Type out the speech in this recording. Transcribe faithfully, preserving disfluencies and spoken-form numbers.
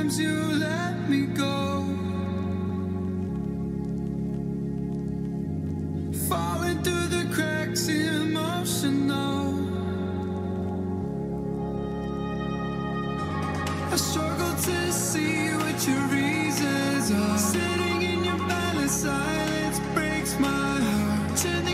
Sometimes you let me go, falling through the cracks, emotional. I struggle to see what your reasons are. Sitting in your balance, silence breaks my heart.